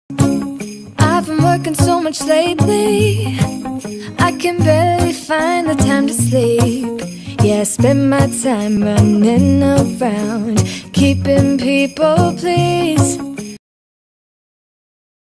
I've been working so much lately, I can barely find the time to sleep. Yeah, I spend my time running around, keeping people pleased.